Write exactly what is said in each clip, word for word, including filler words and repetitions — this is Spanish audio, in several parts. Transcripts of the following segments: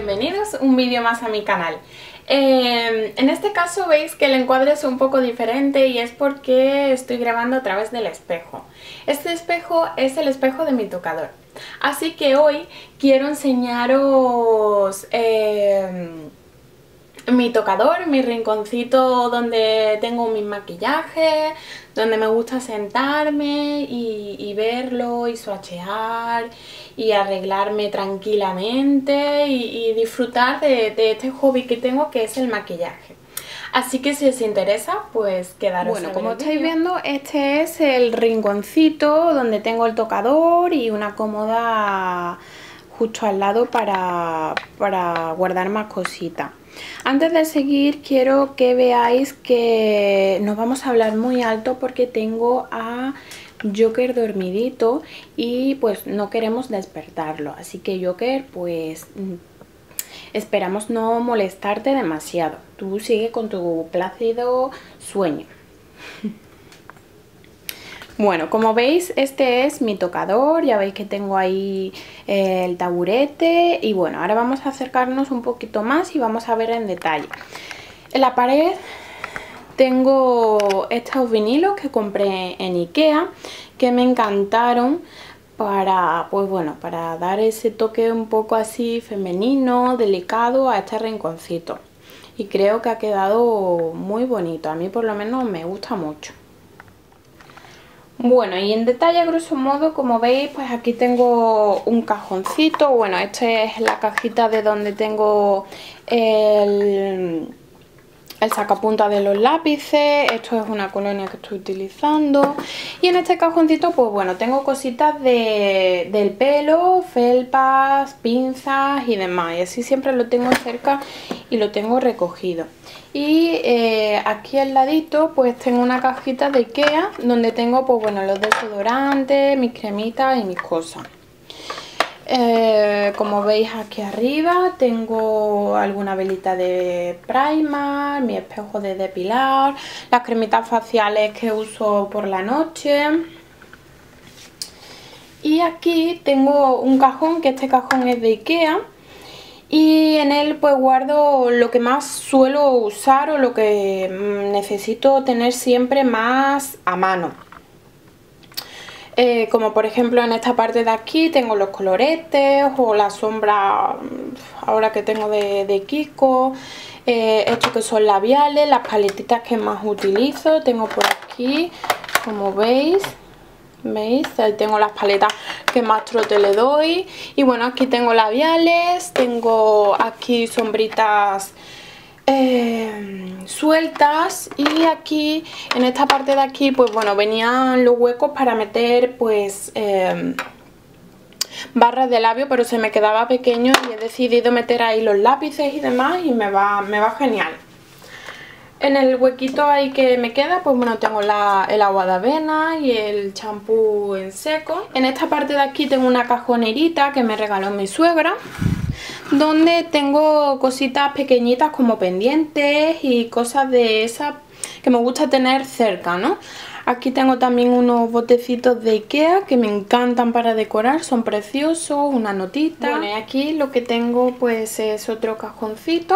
bienvenidos un vídeo más a mi canal. Eh, en este caso veis que el encuadre es un poco diferente y es porque estoy grabando a través del espejo. Este espejo es el espejo de mi tocador. Así que hoy quiero enseñaros eh, mi tocador, mi rinconcito donde tengo mis maquillajes, donde me gusta sentarme y, y verlo y swatchear y arreglarme tranquilamente y, y disfrutar de, de este hobby que tengo, que es el maquillaje. Así que si os interesa, pues quedaros. Bueno, como estáis viendo, este es el rinconcito donde tengo el tocador y una cómoda justo al lado para, para guardar más cositas. Antes de seguir, quiero que veáis que nos vamos a hablar muy alto porque tengo a Joker dormidito y pues no queremos despertarlo. Así que Joker, pues esperamos no molestarte demasiado. Tú sigue con tu plácido sueño. Bueno, como veis, este es mi tocador. Ya veis que tengo ahí eh, el taburete. Y bueno, ahora vamos a acercarnos un poquito más y vamos a ver en detalle. En la pared tengo estos vinilos que compré en Ikea, que me encantaron para, pues bueno, para dar ese toque un poco así femenino, delicado a este rinconcito. Y creo que ha quedado muy bonito. A mí por lo menos me gusta mucho. Bueno, y en detalle, a grosso modo, como veis, pues aquí tengo un cajoncito. Bueno, esta es la cajita de donde tengo el, el sacapuntas de los lápices. Esto es una colonia que estoy utilizando. Y en este cajoncito, pues bueno, tengo cositas de, del pelo, felpas, pinzas y demás. Y así siempre lo tengo cerca y lo tengo recogido. Y eh, aquí al ladito pues tengo una cajita de Ikea donde tengo pues bueno los desodorantes, mis cremitas y mis cosas. Eh, como veis aquí arriba tengo alguna velita de primer, mi espejo de depilar, las cremitas faciales que uso por la noche. Y aquí tengo un cajón, que este cajón es de Ikea. Y en él pues guardo lo que más suelo usar o lo que necesito tener siempre más a mano. Eh, como por ejemplo en esta parte de aquí tengo los coloretes o la sombra ahora que tengo de, de Kiko. Eh, estos que son labiales, las paletitas que más utilizo. Tengo por aquí, como veis. ¿Veis? Ahí tengo las paletas que más trote le doy. Y bueno, aquí tengo labiales, tengo aquí sombritas eh, sueltas. Y aquí, en esta parte de aquí, pues bueno, venían los huecos para meter pues eh, barras de labio, pero se me quedaba pequeño y he decidido meter ahí los lápices y demás y me va, me va genial. En el huequito ahí que me queda, pues bueno, tengo la, el agua de avena y el champú en seco. En esta parte de aquí tengo una cajonerita que me regaló mi suegra, donde tengo cositas pequeñitas como pendientes y cosas de esas que me gusta tener cerca, ¿no? Aquí tengo también unos botecitos de Ikea que me encantan para decorar, son preciosos, una notita. Bueno, y aquí lo que tengo pues es otro cajoncito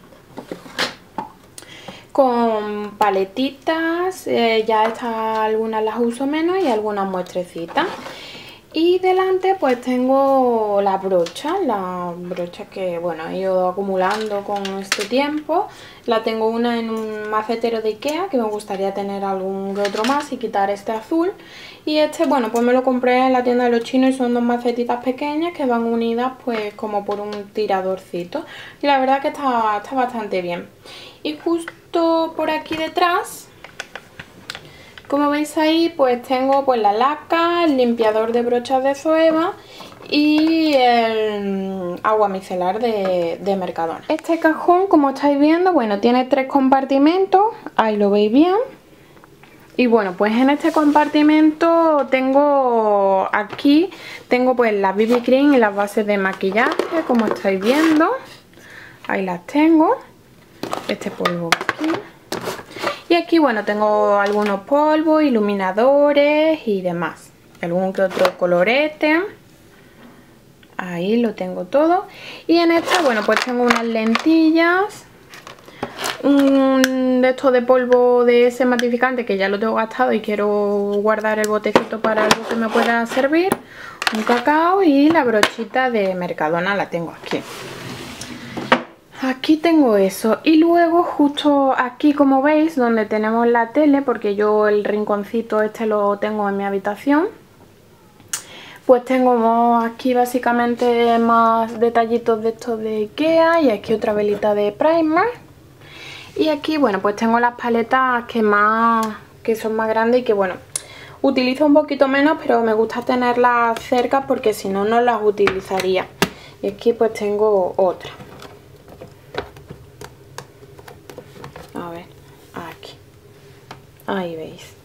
con paletitas, eh, ya estas algunas las uso menos y algunas muestrecitas. Y delante pues tengo la brocha, la brocha que bueno he ido acumulando con este tiempo. La tengo una en un macetero de Ikea, que me gustaría tener algún otro más y quitar este azul. Y este bueno pues me lo compré en la tienda de los chinos y son dos macetitas pequeñas que van unidas pues como por un tiradorcito. Y la verdad que está, está bastante bien. Y justo por aquí detrás, como veis ahí, pues tengo pues la laca, el limpiador de brochas de Zoeva y el agua micelar de, de Mercadona. Este cajón, como estáis viendo, bueno, tiene tres compartimentos, ahí lo veis bien. Y bueno, pues en este compartimento tengo aquí, tengo pues las B B cream y las bases de maquillaje, como estáis viendo. Ahí las tengo. Este polvo aquí. Y aquí, bueno, tengo algunos polvos, iluminadores y demás. Algún que otro colorete. Ahí lo tengo todo. Y en esta, bueno, pues tengo unas lentillas, un de estos de polvo de ese matificante que ya lo tengo gastado y quiero guardar el botecito para algo que me pueda servir, un cacao y la brochita de Mercadona la tengo aquí. Aquí tengo eso y luego justo aquí, como veis, donde tenemos la tele, porque yo el rinconcito este lo tengo en mi habitación, pues tengo aquí básicamente más detallitos de estos de Ikea y aquí otra velita de primer. Y aquí, bueno, pues tengo las paletas que más que son más grandes y que, bueno, utilizo un poquito menos, pero me gusta tenerlas cerca porque si no, no las utilizaría. Y aquí pues tengo otra. A ver, aquí. Ahí veis.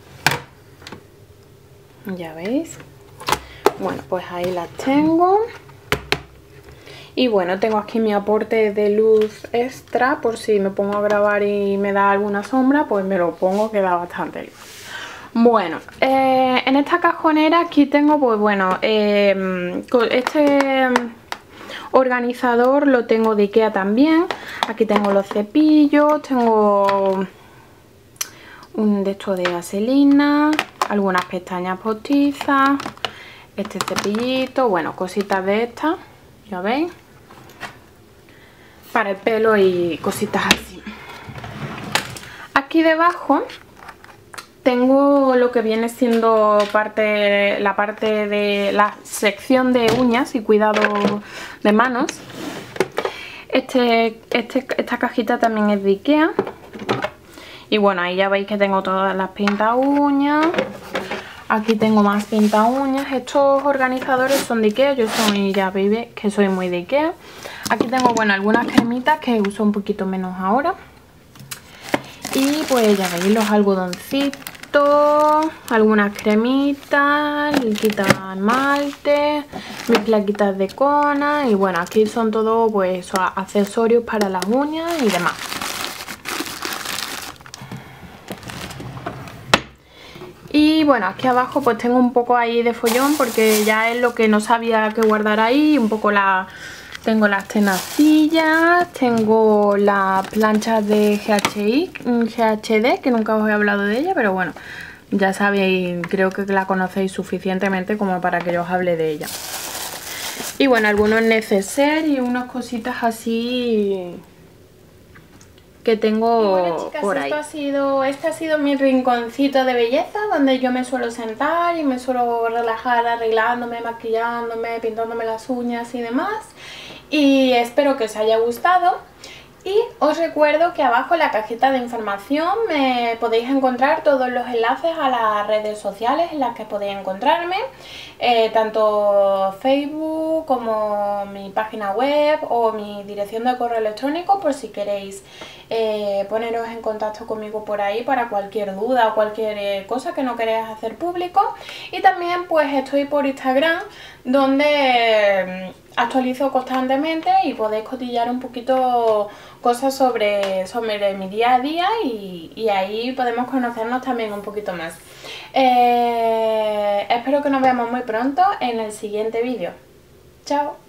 Ya veis. Bueno, pues ahí las tengo. Y bueno, tengo aquí mi aporte de luz extra, por si me pongo a grabar y me da alguna sombra, pues me lo pongo, que da bastante luz. Bueno, eh, en esta cajonera aquí tengo, pues bueno, eh, este organizador lo tengo de Ikea también. Aquí tengo los cepillos, tengo un de estos de vaselina, algunas pestañas postizas, este cepillito, bueno, cositas de estas, ya veis, para el pelo y cositas así. Aquí debajo tengo lo que viene siendo parte, la parte de la sección de uñas y cuidado de manos. Este, este, esta cajita también es de Ikea. Y bueno, ahí ya veis que tengo todas las pinta uñas. Aquí tengo más pinta uñas. Estos organizadores son de Ikea. Yo soy, ya veis que soy muy de Ikea. Aquí tengo, bueno, algunas cremitas que uso un poquito menos ahora. Y pues ya veis los algodoncitos, algunas cremitas, quitas esmalte, mis plaquitas de cona. Y bueno, aquí son todos pues accesorios para las uñas y demás. Y bueno, aquí abajo pues tengo un poco ahí de follón porque ya es lo que no sabía que guardar ahí. Un poco la... Tengo las tenacillas, tengo las planchas de G H I, G H D, que nunca os he hablado de ella, pero bueno, ya sabéis, creo que la conocéis suficientemente como para que yo os hable de ella. Y bueno, algunos neceser y unas cositas así que tengo. Y bueno, chicas, por ahí. Esto ha sido, este ha sido mi rinconcito de belleza, donde yo me suelo sentar y me suelo relajar arreglándome, maquillándome, pintándome las uñas y demás. Y espero que os haya gustado. Y os recuerdo que abajo en la cajita de información me podéis encontrar todos los enlaces a las redes sociales en las que podéis encontrarme, eh, tanto Facebook como mi página web o mi dirección de correo electrónico, por si queréis eh, poneros en contacto conmigo por ahí para cualquier duda o cualquier eh, cosa que no queráis hacer público. Y también pues estoy por Instagram, donde eh, actualizo constantemente y podéis cotillar un poquito cosas sobre, sobre mi día a día y, y ahí podemos conocernos también un poquito más. Eh, espero que nos veamos muy pronto en el siguiente vídeo. Chao.